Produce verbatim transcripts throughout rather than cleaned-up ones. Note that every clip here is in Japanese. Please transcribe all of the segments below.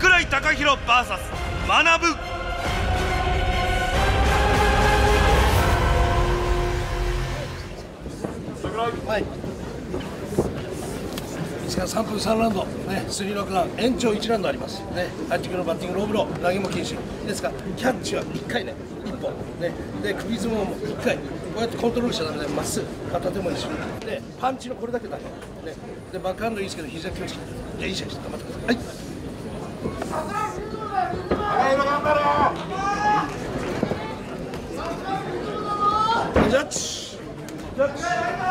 櫻井貴宏 ブイエス 学ぶ。 はい。いちからさんぷんさんラウンド、ね、スリーろくラウンド、延長いちラウンドあります。ね、ハッチングのバッティング、ローブロー、投げも禁止。ですから、キャッチはいっかいね、いっぽん。ね、で、首相撲もいっかい。こうやってコントロールしちゃダメで、まっすぐ、片手も一緒に。で、パンチのこれだけだね。ね、で、バックハンドいいですけど、膝気をつけて。じゃあ、いい試合して、頑張ってください。はい。頑張れよ。ジャッジ。ジャッジ。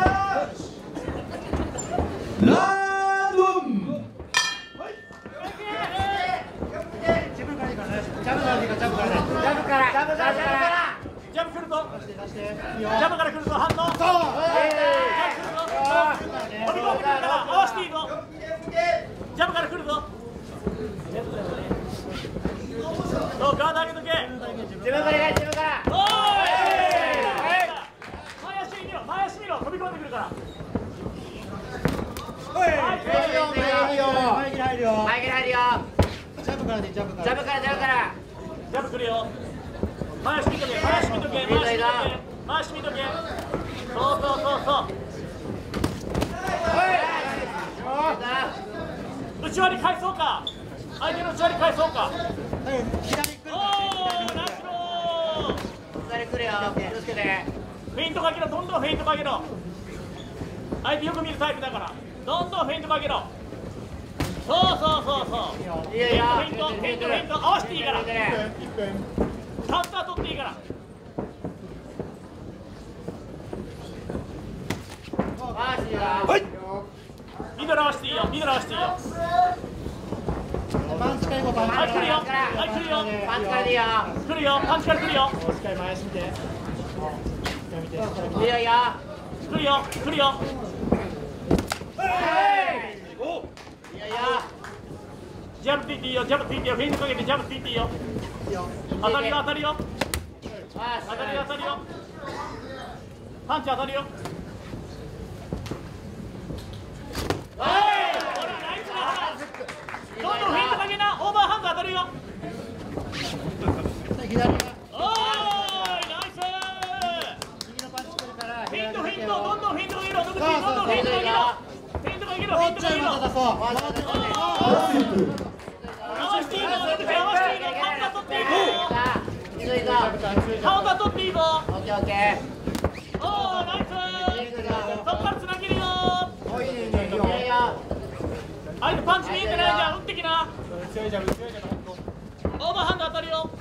ラウンドワン。 自分からいいからね。ジャブからいいからジャブからね。ジャブからジャブからジャブ来るぞ。ジャブから来るぞ。反応。そう。飛び込んでくるから合わせていいぞ。ジャブから来るぞ。そうガード上げとけ。自分からいけ自分から。おーい。前足見ろ前足見ろ飛び込んでくるから。前切入るよ前切入るよ前切入るよ。ジャブからでジャブからジャブからジャブからジャブ来るよ。前足見とけ前足見とけ前足見とけ前足見とけ。そうそうそうそう内割り返そうか。相手の内割り返そうか。左来る。おーナイスロー。左来るよ気をつけて。フェイントかけろどんどんフェイントかけろ。相手よく見るタイプだからどんどんフェイントかけろ。そうそうそうそうフェイントフェイントフェイントフェイント合わせていいからカウンター取っていいから。はいミドル合わせていいよミドル合わせていいよ。パンチから行こうパンチから。はい来るよはい来るよパンチからでいいよ来るよパンチから来るよ。しっかり前足見ていいよいいよ来るよ来るよ。ジャブっていっていいよジャブっていっていいよフェイントかけてジャブっていっていいよ。当たりよ当たりよ当たりよ当たりよパンチ当たりよ。おいナイスだどんどんフェイントかけなオーバーハンド当たるよ。おーいナイスフェイントフェイントどんどんフェイントかけろどんどんフェイントかけろフェイントかけろフェイントかけろ合わせていいの合わせていいのカウンター取っていいぞカウンター取っていいぞ。オッケーオッケーおーナイスそっからつなげるよ。相手パンチ見えてないじゃん打ってきな。強いジャブ強いジャブオーバーハンド当たるよ。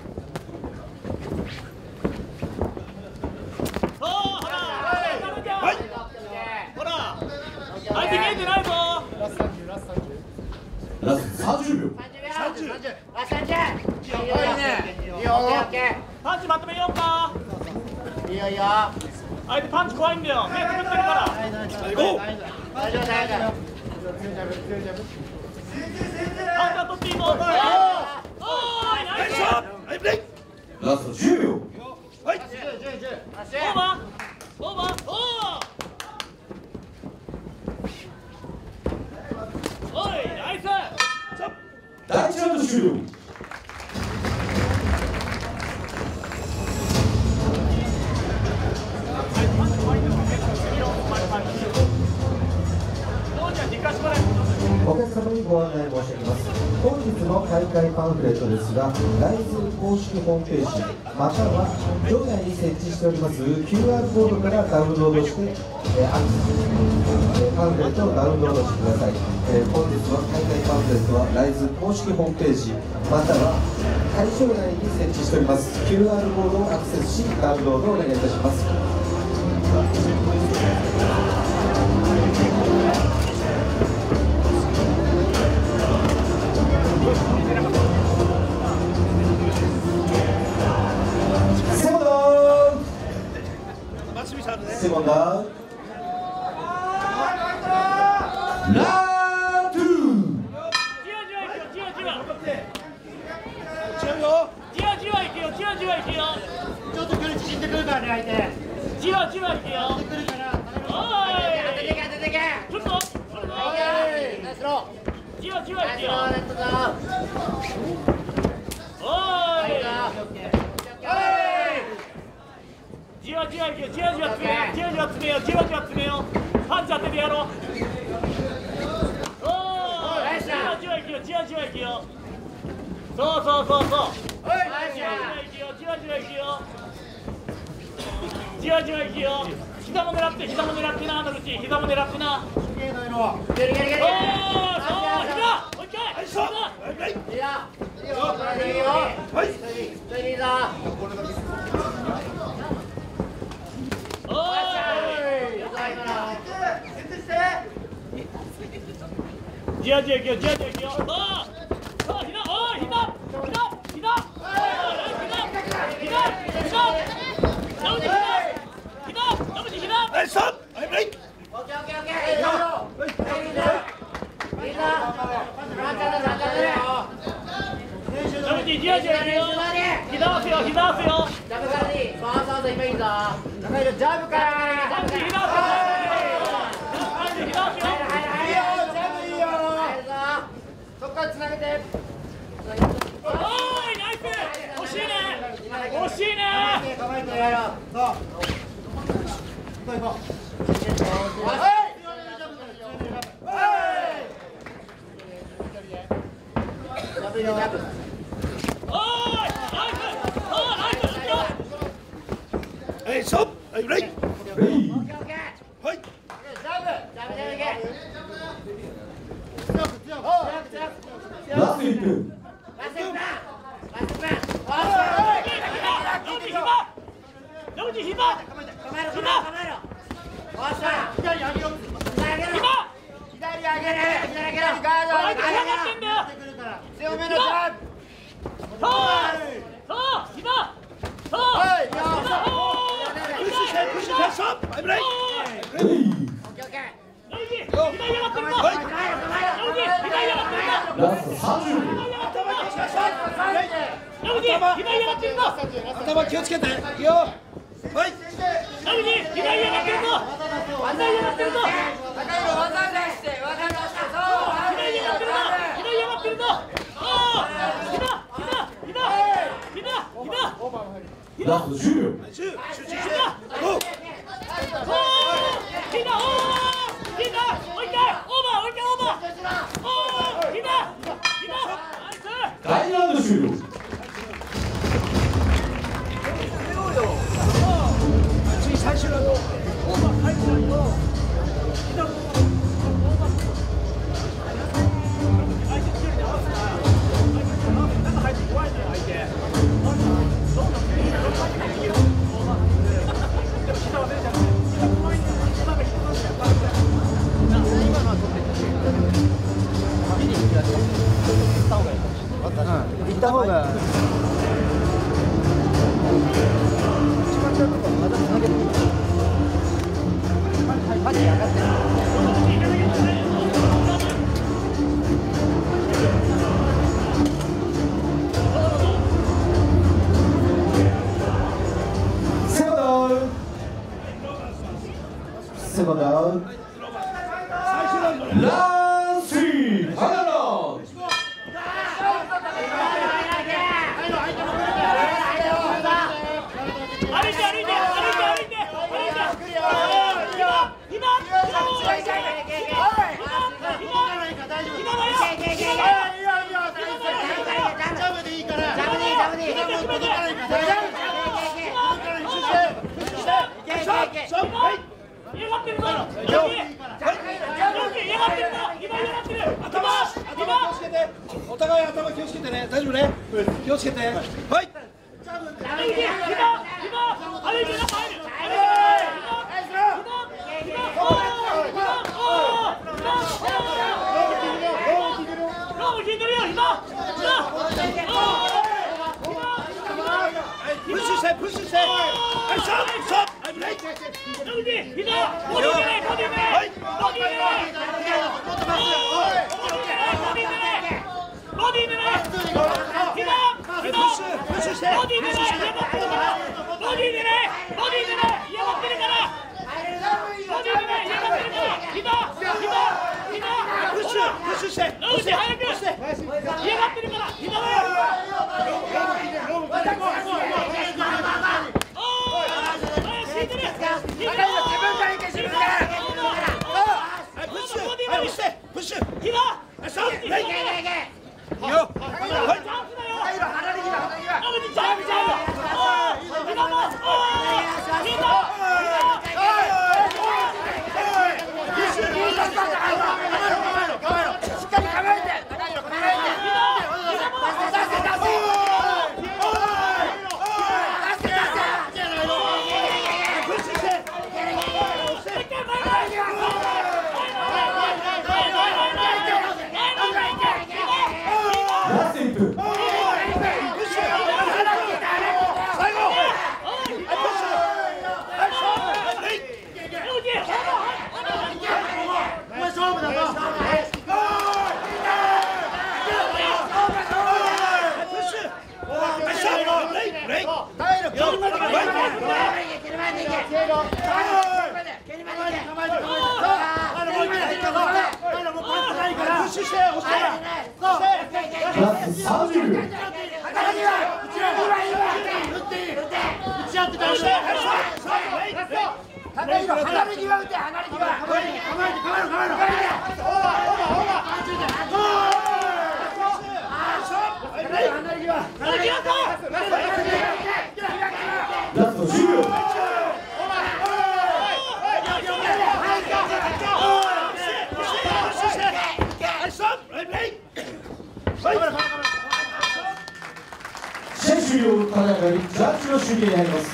そうほら当たるじゃんほら相手見えてないぞ。ラスさんじゅうラスさんじゅうラスさんじゅうびょうさんじゅうラスさんじゅういいねいいよパンチまとめようか。いいよいいよ相手パンチ怖いんだよ目つぶってるから大丈夫大丈夫カウンター取っていいぞ。おーいナイスラストじゅうびょうはいオーバーオーバーおーおいナイス第一ラウンド終了。 お客様にご案内申し上げます。本日の大会パンフレットですが、ライズ公式ホームページまたは場内に設置しております キューアール コードからダウンロードして、えー、アクセス、えー、パンフレットをダウンロードしてください。えー、本日の大会パンフレットはライズ公式ホームページまたは会場内に設置しております キューアール コードをアクセスしダウンロードをお願いいたします。セコンダーラウンドツーじわじわいくよじわじわ違うよじわじわいくよじわじわいくよちょっと距離縮んでくるからね相手じわじわいくよおーい当ててけ当ててけ来るぞ来るぞじじわじわいくよ。おい。じわじわいくよ。じわじわ詰めよう。じわじわ詰めよう。じわじわ詰めよう。パンチ当ててやろう。おーい。じわじわいくよ。じわじわいくよ。そうそうそうそう。じわじわいくよ。じわじわいくよ。じわじわいくよ。膝も狙って、膝も狙ってな、野口。膝も狙ってな。おー、そう、膝。もう一回。膝。おーい。じわじわいくよ。じわじわいくよ。そう。そう、膝。おい、膝。膝。膝。おい、膝。膝。膝。野口、膝。 はい、ストップ。はい、ブレイク。 野口、じわじわいくよ。膝合わせよ、膝合わせよ。 ジャブからでいい。そうそうそう、今いいぞ。中井ジャブから。 パンチ、膝合わせよ。パンチ、膝合わせよ。 いいよ、ジャブいいよ。入るぞ。そっからつなげて。 おーい、ナイス。惜しいね。惜しいね。 構えてやろう。そう。行こう行こう。はい。ジャブ入れジャブ。 おーい、ナイス。おー、ナイス。いくよ。 はい、ストップ。はい、ブレイク。 レイオッケーオッケー。 はい。 ジャブ。ジャブジャブいけ。強く強く。強く強く。 ラストいっぷん。 ラストいっぷん。ラストいっぷん。おーい。 野口、膝。野口、膝。 構えろ構えろ構えろ。おっしゃ。左上げろ。左上げろ。 膝。 左上げろ。左上げろ。ガード。 相手下がってんだよ。 強めのジャブ。 そう。そう、膝。そう。 はい。よ膝。おー。 プッシュして、プッシュして、ストップ。はい、ブレイク。 レイオッケーオッケー。 野口、左上がってるぞ。 はい。 野口、左上がってるぞ。 ラストさんじゅうびょう。 野口、左上がってるぞ。 頭気をつけて。いいよ。はい。 野口、左上がってるぞ。左上がってるぞ。 高いの技出して技出してそう。 左上がってるぞ。左上がってるぞ。おー。膝、膝、膝、膝、膝。 ラストじゅうびょう。 集中して。ゴー。 おー。膝、おー。膝、もう一回。オーバー、もう一回オーバー。おー。膝、膝。ナイス。 第二ラウンド終了。 次最終ラウンド。オーバー入ってないと。 行った方が。 セカンドダウン。ランスリー。ファイナルラウンド。 歩いて歩いて歩いて歩いて歩いてお互い頭気をつけてね。大丈夫ね。気をつけて。はい。プッシュしてプッシュして。はい、ストップストップ。はい、ブレイク。 ボディでね。 プッシュプッシュして。 ボディでね。ボディでね。ボディでね。嫌がってるから。ボディでね。嫌がってるから。膝膝膝。 プッシュプッシュして。 ノ口早く嫌がってるから左おーい引いてる引いてるプッシュ左チャンスだよ野口チャンスだよ左も引いたさんじゅうびょう。ラストじゅうびょう。試合終了からよりジャッジの集計に入ります。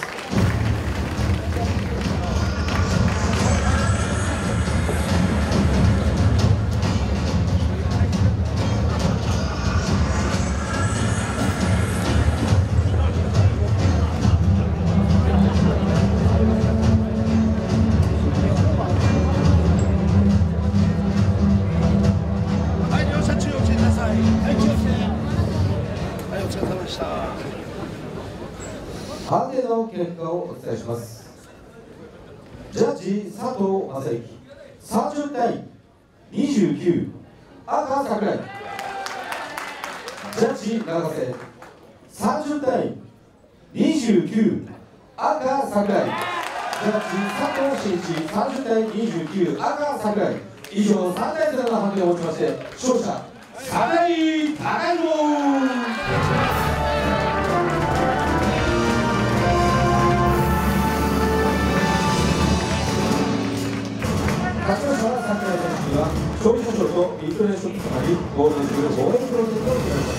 判定の結果をお伝えします。ジャッジ佐藤正幸さんじゅうたいにじゅうきゅう赤櫻井。ジャッジ長瀬さんじゅうたいにじゅうきゅう赤櫻井。ジャッジ佐藤真一さんじゅうたいにじゅうきゅう赤櫻井。以上さんたいゼロの判定をもちまして勝者櫻井貴弘。勝ちました櫻井選手には勝利保証とイントネーションとともにゴールドジュール応援プロジェクトを行います。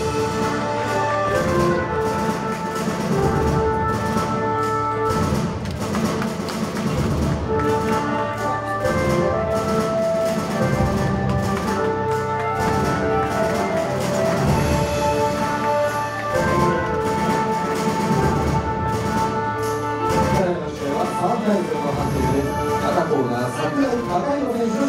さんたいゼロの判定で赤コーナー櫻井貴弘選手